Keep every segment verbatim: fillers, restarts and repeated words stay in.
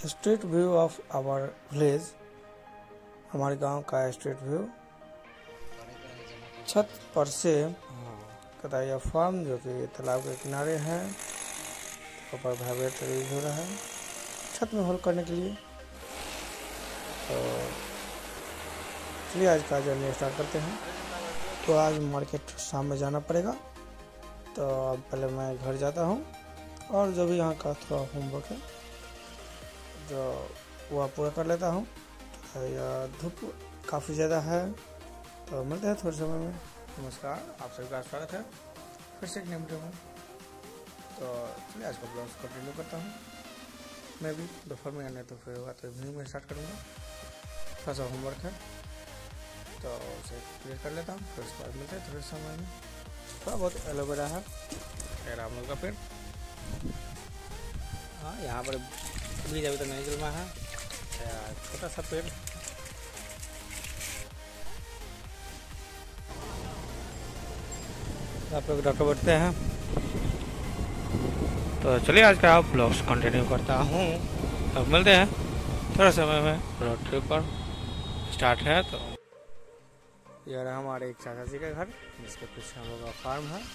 Street view of our village, हमारे गांव का स्ट्रीट व्यू। छत पर से कटाइया फार्म जो कि तालाब के किनारे है, ऊपर वाइब्रेटर यूज हो रहा है छत में होल करने के लिए। तो चलिए आज का जर्नी स्टार्ट करते हैं। तो आज मार्केट शाम में जाना पड़ेगा, तो अब पहले मैं घर जाता हूँ और जो भी यहाँ का थोड़ा होमवर्क है जो वह पूरा कर लेता हूँ। या धूप काफ़ी ज़्यादा है, तो मिलते हैं थोड़े समय में। नमस्कार, आप सभी का स्वागत है फिर से एक नए वीडियो में। तो चलिए आज का ब्लॉग कंटिन्यू करता हूँ। मैं भी दोपहर में आने तो फिर होगा तो इवनिंग में स्टार्ट करूँगा। थोड़ा सा होमवर्क है तो उसे क्लियर कर लेता हूँ, फिर उसके बाद मिलते हैं थोड़े समय में। थोड़ा बहुत एलोवेरा है, रामल का पेड़। हाँ, यहाँ पर बीज अभी तो नहीं जलमा है, छोटा सा पेड़। आप लोग डॉक्टर बैठते हैं। तो चलिए आज का आप ब्लॉग्स कंटिन्यू करता हूँ। अब मिलते हैं थोड़ा समय में। रोड ट्रिप पर स्टार्ट है। तो यह रहा हमारे एक चाचा जी का घर, जिसके पीछे हम लोग का फार्म है।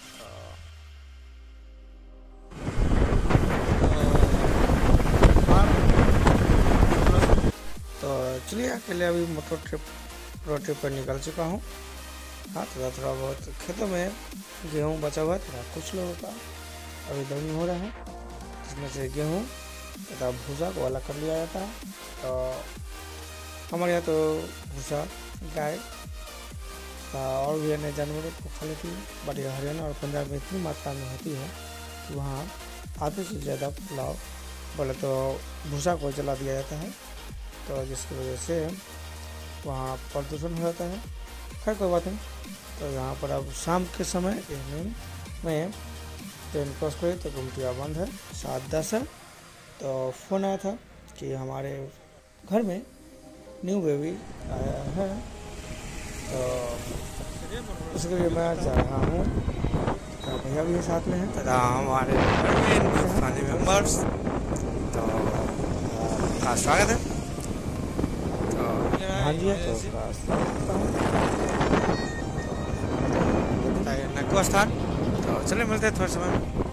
तो चलिए अकेले अभी मोटर ट्रिप रोड ट्रिप पर निकल चुका हूँ। हाँ, थोड़ा थोड़ा बहुत खेतों में गेहूँ बचा हुआ था। कुछ लोगों का अभी दर्मी हो रहा है, जिसमें से गेहूँ तथा भूसा को अलग कर लिया जाता है। तो हमारे यहाँ तो भूसा गाय और भी अन्य जानवरों को खा लेती है, बट हरियाणा और पंजाब में इतनी मात्रा में होती है कि वहाँ आधे से ज़्यादा पुलाव बोले तो भूसा को जला दिया जाता है। तो जिसकी वजह से वहाँ प्रदूषण हो जाता है। खैर कोई बात नहीं। तो यहाँ पर अब शाम के समय इवनिंग में ट्रेन क्रॉस करी तो गुमटिया बंद है, सात दस है। तो फ़ोन आया था कि हमारे घर में न्यू बेबी आया है, तो उसके लिए मैं जा रहा हूँ। तो भैया भी साथ में हैं तथा हमारे फैमिली मेम्बर्स। तो का स्वागत है। हाँ जी, तो उसका स्वागत नक्को स्थान। तो चलिए मिलते हैं थोड़े समय में।